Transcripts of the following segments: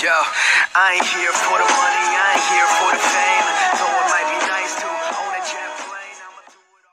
Yo, I ain't here for the money, I ain't here for the fame. Though it might be nice to own a jet plane, I'ma do it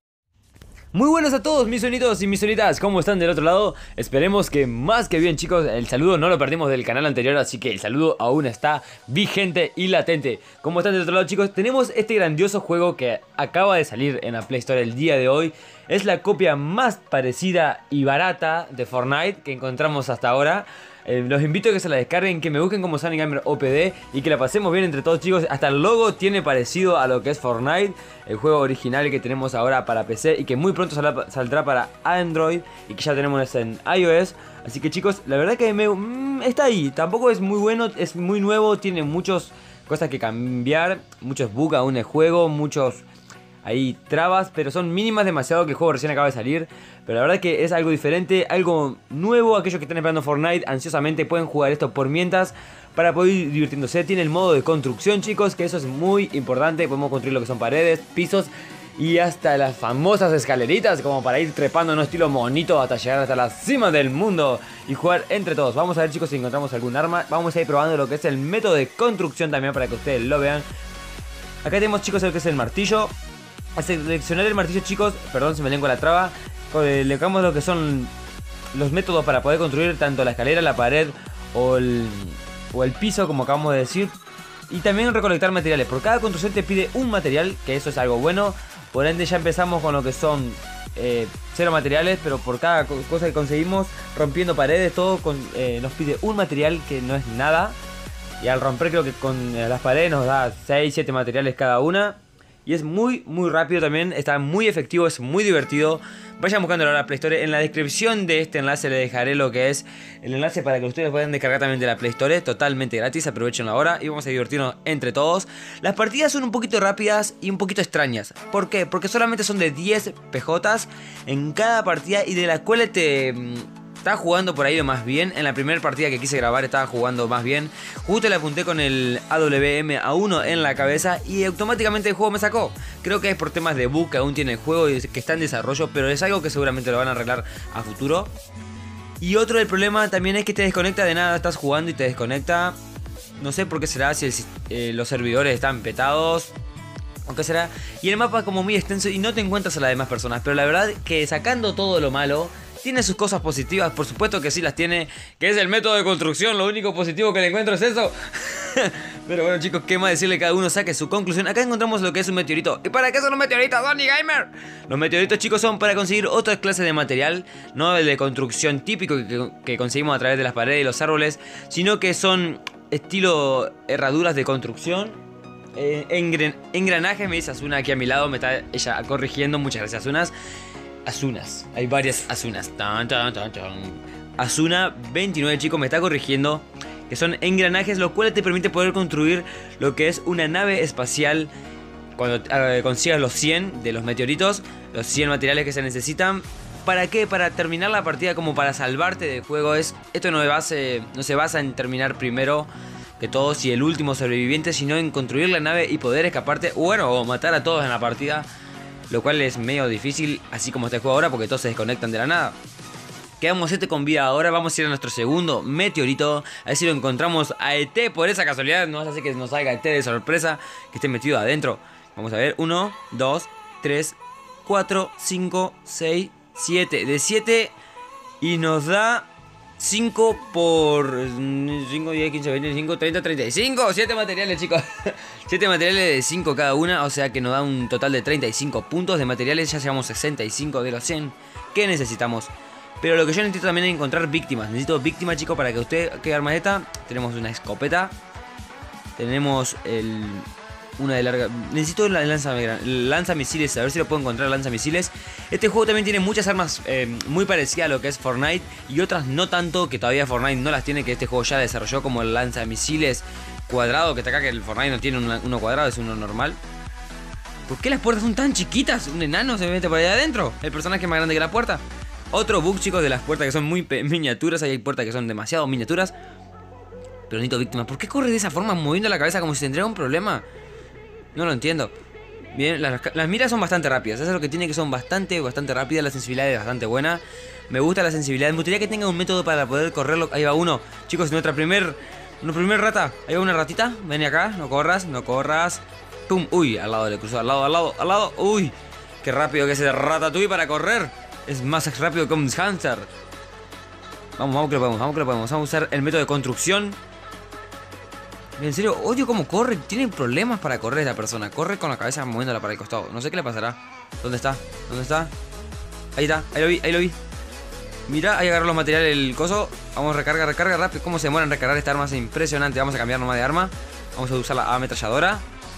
all. Muy buenas a todos mis sonitos y mis sonitas, ¿cómo están del otro lado? Esperemos que más que bien, chicos. El saludo no lo perdimos del canal anterior, así que el saludo aún está vigente y latente. ¿Cómo están del otro lado, chicos? Tenemos este grandioso juego que acaba de salir en la Play Store el día de hoy. Es la copia más parecida y barata de Fortnite que encontramos hasta ahora. Los invito a que se la descarguen, que me busquen como Sonic Gamer OPD y que la pasemos bien entre todos, chicos. Hasta el logo tiene parecido a lo que es Fortnite, el juego original que tenemos ahora para PC y que muy pronto saldrá para Android y que ya tenemos en iOS. Así que, chicos, la verdad que está ahí. Tampoco es muy bueno, es muy nuevo, tiene muchas cosas que cambiar, muchos bugs aún en el juego, muchos ahí trabas, pero son mínimas demasiado, que el juego recién acaba de salir. Pero la verdad que es algo diferente, algo nuevo. Aquellos que están esperando Fortnite ansiosamente pueden jugar esto por mientras para poder ir divirtiéndose. Tiene el modo de construcción, chicos, que eso es muy importante. Podemos construir lo que son paredes, pisos y hasta las famosas escaleritas, como para ir trepando en un estilo monito hasta llegar hasta la cima del mundo y jugar entre todos. Vamos a ver, chicos, si encontramos algún arma. Vamos a ir probando lo que es el método de construcción también para que ustedes lo vean. Acá tenemos, chicos, lo que es el martillo. Al seleccionar el martillo, chicos, perdón, se me lengua la traba, le colocamos lo que son los métodos para poder construir tanto la escalera, la pared o el piso, como acabamos de decir. Y también recolectar materiales. Por cada construcción te pide un material, que eso es algo bueno. Por ende ya empezamos con lo que son 0 materiales, pero por cada cosa que conseguimos, rompiendo paredes, todo nos pide un material, que no es nada. Y al romper, creo que con las paredes nos da 6-7 materiales cada una. Y es muy rápido también, está muy efectivo, es muy divertido. Vayan buscándolo a la Play Store. En la descripción de este enlace le dejaré lo que es el enlace para que ustedes puedan descargar también de la Play Store. Totalmente gratis, aprovechenlo ahora y vamos a divertirnos entre todos. Las partidas son un poquito rápidas y un poquito extrañas. ¿Por qué? Porque solamente son de 10 PJs en cada partida, y de las cuales estaba jugando por ahí lo más bien. En la primera partida que quise grabar estaba jugando más bien. Justo le apunté con el AWM-A1 en la cabeza y automáticamente el juego me sacó. Creo que es por temas de bug que aún tiene el juego y que está en desarrollo, pero es algo que seguramente lo van a arreglar a futuro. Y otro del problema también es que te desconecta de nada. Estás jugando y te desconecta. No sé por qué será, si los servidores están petados o qué será. Y el mapa como muy extenso y no te encuentras a las demás personas. Pero la verdad que sacando todo lo malo, tiene sus cosas positivas, por supuesto que sí las tiene, que es el método de construcción. Lo único positivo que le encuentro es eso. Pero bueno, chicos, qué más decirle, cada uno saque su conclusión. Acá encontramos lo que es un meteorito. ¿Y para qué son los meteoritos, Sonic Gamer? Los meteoritos, chicos, son para conseguir otras clases de material, no el de construcción típico que conseguimos a través de las paredes y los árboles, sino que son estilo herraduras de construcción. Engranajes, me dice Asuna aquí a mi lado, me está ella corrigiendo. Muchas gracias, Asunas, hay varias Asunas. Asuna 29, chicos, me está corrigiendo. Que son engranajes, los cuales te permite poder construir lo que es una nave espacial. Cuando consigas los 100 de los meteoritos, los 100 materiales que se necesitan. ¿Para qué? Para terminar la partida, como para salvarte del juego. Esto no se basa en terminar primero que todos y el último sobreviviente, sino en construir la nave y poder escaparte. Bueno, o matar a todos en la partida, lo cual es medio difícil, así como este juego ahora, porque todos se desconectan de la nada. Quedamos con vida ahora. Vamos a ir a nuestro segundo meteorito, a ver si lo encontramos a ET por esa casualidad. No hace que nos salga ET de sorpresa, que esté metido adentro. Vamos a ver, 1, 2, 3, 4, 5, 6, 7. De 7 y nos da 5 por 5, 10, 15, 20, 25, 30, 35. 7 materiales, chicos. 7 materiales de 5 cada una. O sea que nos da un total de 35 puntos de materiales. Ya llevamos 65 de los 100 que necesitamos. Pero lo que yo necesito también es encontrar víctimas. Necesito víctimas, chicos, para que usted... ¿Qué arma es esta? Tenemos una escopeta. Tenemos una de larga... Necesito la lanzamisiles. A ver si lo puedo encontrar, lanzamisiles. Este juego también tiene muchas armas muy parecidas a lo que es Fortnite. Y otras no tanto, que todavía Fortnite no las tiene, que este juego ya desarrolló, como el lanzamisiles cuadrado, que está acá, que el Fortnite no tiene uno cuadrado, es uno normal. ¿Por qué las puertas son tan chiquitas? Un enano se mete por ahí adentro. El personaje es más grande que la puerta. Otro bug, chicos, de las puertas, que son muy miniaturas. Hay puertas que son demasiado miniaturas. Pero necesito víctimas. ¿Por qué corre de esa forma, moviendo la cabeza como si tendría un problema? No lo entiendo. Bien, las miras son bastante rápidas. Eso es lo que tiene, que son bastante rápidas. La sensibilidad es bastante buena. Me gusta la sensibilidad. Me gustaría que tenga un método para poder correrlo. Ahí va uno. Chicos, nuestra primer Una primer rata. Hay una ratita. Ven acá. No corras, no corras. Pum. Uy, al lado le cruzó. Al lado, al lado, al lado. Uy. Qué rápido que es ese Ratatouille para correr. Es más rápido que un hamster. Vamos, vamos que lo podemos, vamos que lo podemos. Vamos a usar el método de construcción. En serio, odio cómo corre. Tiene problemas para correr esta persona. Corre con la cabeza moviéndola para el costado. No sé qué le pasará. ¿Dónde está? ¿Dónde está? Ahí está, ahí lo vi, ahí lo vi. Mira, ahí agarró los materiales el coso. Vamos, recarga, recarga rápido. Cómo se demora en recargar esta arma, es impresionante. Vamos a cambiar nomás de arma. Vamos a usar la ametralladora.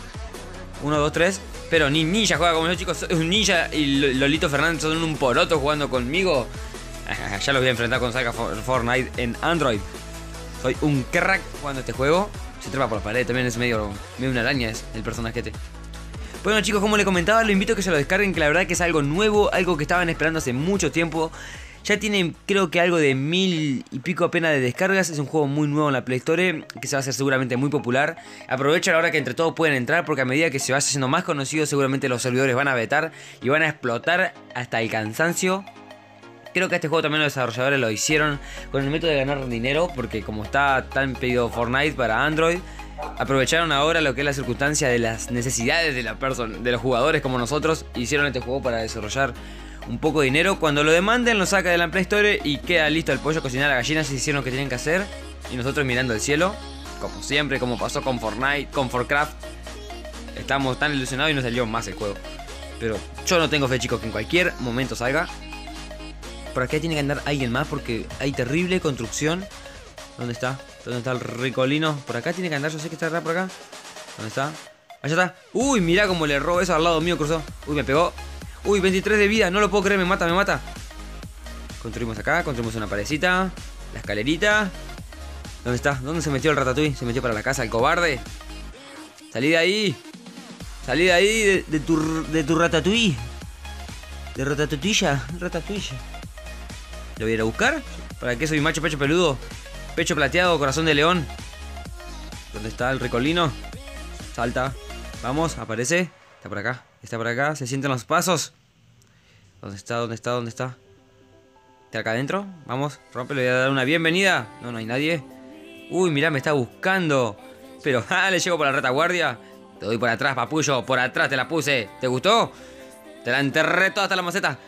1, 2, 3. Pero ni ninja juega como yo, chicos. Es un ninja y Lolito Fernández son un poroto jugando conmigo. Ya los voy a enfrentar cuando salga Fortnite en Android. Soy un crack jugando este juego. Se trepa por las paredes, también es medio una araña es el personaje este. Bueno chicos, como les comentaba, los invito a que se lo descarguen, que la verdad que es algo nuevo, algo que estaban esperando hace mucho tiempo. Ya tiene creo que algo de 1000 y pico apenas de descargas. Es un juego muy nuevo en la Play Store, que se va a hacer seguramente muy popular. Aprovechen ahora que entre todos pueden entrar, porque a medida que se vaya haciendo más conocido, seguramente los servidores van a vetar y van a explotar hasta el cansancio. Creo que este juego también los desarrolladores lo hicieron con el método de ganar dinero, porque como está tan pedido Fortnite para Android, aprovecharon ahora lo que es la circunstancia de las necesidades de de los jugadores como nosotros. Hicieron este juego para desarrollar un poco de dinero. Cuando lo demanden, lo saca de la Play Store y queda listo el pollo, cocinar a la gallina. Se hicieron lo que tienen que hacer y nosotros mirando el cielo, como siempre, como pasó con Fortnite, con Forcraft. Estamos tan ilusionados y nos salió más el juego. Pero yo no tengo fe, chicos, que en cualquier momento salga. Por acá tiene que andar alguien más porque hay terrible construcción. ¿Dónde está? ¿Dónde está el ricolino? Por acá tiene que andar, yo sé que está por acá. ¿Dónde está? Allá está. Uy, mirá cómo le robó eso al lado mío, cruzó. Uy, me pegó. Uy, 23 de vida, no lo puedo creer, me mata, me mata. Construimos acá, construimos una parecita. La escalerita. ¿Dónde está? ¿Dónde se metió el Ratatouille? Se metió para la casa, el cobarde. Salí de ahí. Salí de ahí, de tu Ratatouille. De Ratatouille. Ratatouille. ¿Lo voy a ir a buscar? ¿Para qué soy macho, pecho peludo? Pecho plateado, corazón de león. ¿Dónde está el ricolino? Salta. Vamos, aparece. Está por acá. Está por acá. Se sienten los pasos. ¿Dónde está? ¿Dónde está? ¿Dónde está? ¿Está acá adentro? Vamos, rompe. Le voy a dar una bienvenida. No, no hay nadie. Uy, mirá, me está buscando. Pero, le llego por la retaguardia. Te doy por atrás, papullo. Por atrás te la puse. ¿Te gustó? Te la enterré toda hasta la maceta.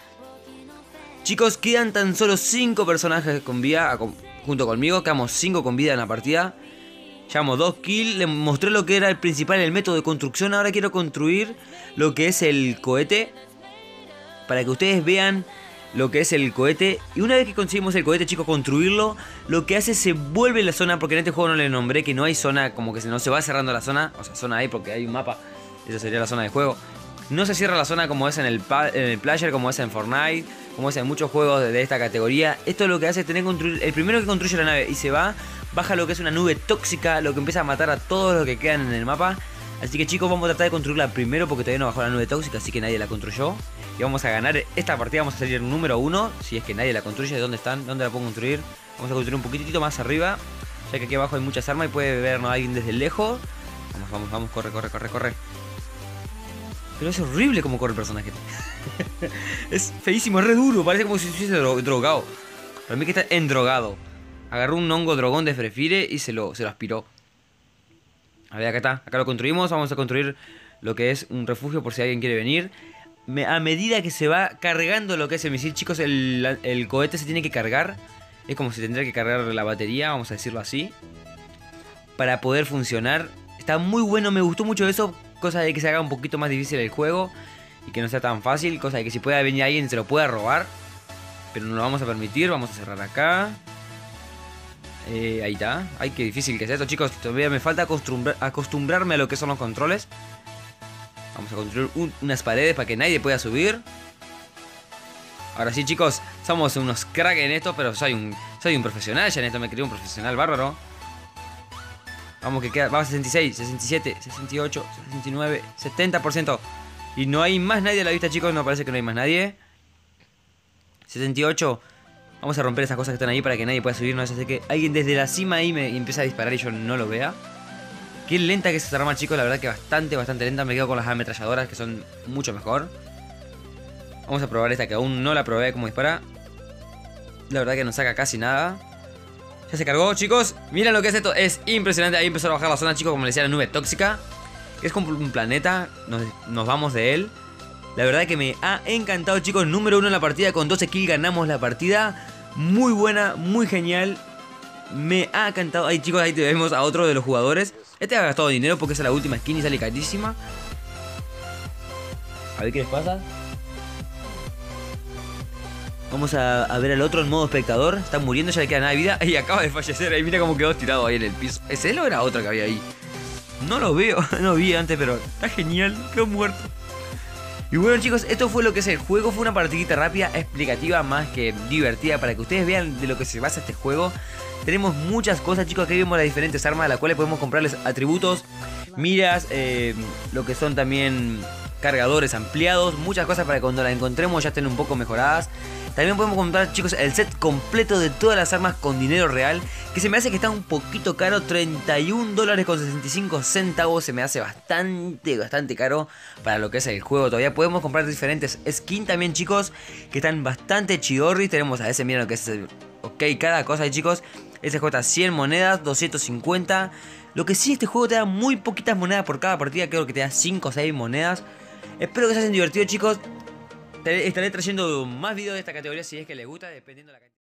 Chicos, quedan tan solo 5 personajes con vida junto conmigo. Quedamos 5 con vida en la partida. Llevamos 2 kills. Les mostré lo que era el principal, el método de construcción. Ahora quiero construir lo que es el cohete, para que ustedes vean lo que es el cohete. Y una vez que conseguimos el cohete, chicos, construirlo, lo que hace se vuelve la zona. Porque en este juego no le nombré que no hay zona, como que no se va cerrando la zona. O sea, zona hay porque hay un mapa. Esa sería la zona de juego. No se cierra la zona como es en el player, como es en Fortnite, como es en muchos juegos de esta categoría. Esto lo que hace es tener que construir. El primero que construye la nave y se va, baja lo que es una nube tóxica, lo que empieza a matar a todos los que quedan en el mapa. Así que chicos, vamos a tratar de construirla primero porque todavía no bajó la nube tóxica, así que nadie la construyó. Y vamos a ganar esta partida, vamos a salir número 1. Si es que nadie la construye, ¿de dónde están? ¿Dónde la puedo construir? Vamos a construir un poquitito más arriba, ya que aquí abajo hay muchas armas y puede vernos alguien desde lejos. Vamos, vamos, vamos, corre, corre, corre, corre. Pero es horrible como corre el personaje. Es feísimo, es re duro. Parece como si estuviese drogado. Para mí que está endrogado. Agarró un hongo drogón de Frefire y se lo aspiró. A ver, acá está. Acá lo construimos. Vamos a construir lo que es un refugio por si alguien quiere venir. A medida que se va cargando lo que es el misil, chicos, el cohete se tiene que cargar. Es como si tendría que cargar la batería, vamos a decirlo así, para poder funcionar. Está muy bueno, me gustó mucho eso. Cosa de que se haga un poquito más difícil el juego y que no sea tan fácil. Cosa de que si pueda venir alguien se lo pueda robar, pero no lo vamos a permitir. Vamos a cerrar acá. Ahí está. Ay, qué difícil que es esto, chicos. Todavía me falta acostumbrarme a lo que son los controles. Vamos a construir unas paredes para que nadie pueda subir. Ahora sí, chicos, somos unos cracks en esto, pero soy un profesional ya en esto. Me creí un profesional bárbaro. Vamos que queda, vamos a 66, 67, 68, 69, 70%. Y no hay más nadie a la vista, chicos, no parece que no hay más nadie. 78. Vamos a romper esas cosas que están ahí para que nadie pueda subir. No sé que alguien desde la cima ahí me empieza a disparar y yo no lo vea. Qué lenta que es esta arma, chicos, la verdad que bastante lenta. Me quedo con las ametralladoras que son mucho mejor. Vamos a probar esta que aún no la probé como dispara. La verdad que no saca casi nada. Ya se cargó, chicos. Miren lo que es esto. Es impresionante. Ahí empezó a bajar la zona, chicos, como les decía, la nube tóxica. Es como un planeta. Nos vamos de él. La verdad que me ha encantado, chicos. Número 1 en la partida. Con 12 kills ganamos la partida. Muy buena, muy genial. Me ha encantado. Ahí, chicos, ahí vemos a otro de los jugadores. Este ha gastado dinero porque es la última skin y sale carísima. A ver qué les pasa. Vamos a ver al otro en modo espectador. Está muriendo, ya le queda nada de vida. Y acaba de fallecer. Ahí mira cómo quedó tirado ahí en el piso. ¿Es él o era otro que había ahí? No lo veo. No vi antes, pero está genial. Quedó muerto. Y bueno, chicos, esto fue lo que es el juego. Fue una partidita rápida, explicativa, más que divertida, para que ustedes vean de lo que se basa este juego. Tenemos muchas cosas, chicos. Aquí vemos las diferentes armas a las cuales podemos comprarles atributos, miras, lo que son también cargadores ampliados. Muchas cosas para que cuando las encontremos ya estén un poco mejoradas. También podemos comprar, chicos, el set completo de todas las armas con dinero real, que se me hace que está un poquito caro. $31.65. Se me hace bastante caro para lo que es el juego. Todavía podemos comprar diferentes skins también, chicos, que están bastante chidorris. Tenemos a ese, miren lo que es ok, cada cosa ahí, chicos. Ese cuesta 100 monedas, 250. Lo que sí, este juego te da muy poquitas monedas por cada partida. Creo que te da 5 o 6 monedas. Espero que se hayan divertido, chicos. Estaré trayendo más videos de esta categoría si es que les gusta, dependiendo de la cantidad.